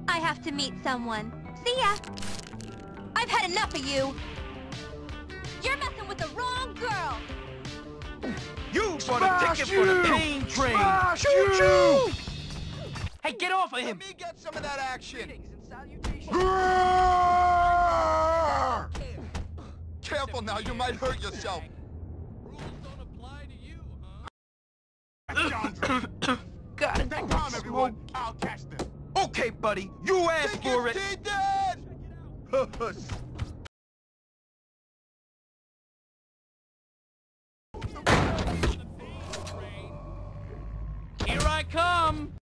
I have to meet someone. See ya! I've had enough of you! You're messing with the wrong girl! You bought a ticket for the pain train! Choo-choo! Hey, get off of him! Let me get some of that action! Careful now, you might hurt yourself. Rules don't apply to you, huh? God, Take time, everyone. I'll catch them. okay, buddy, you asked for it! Dead!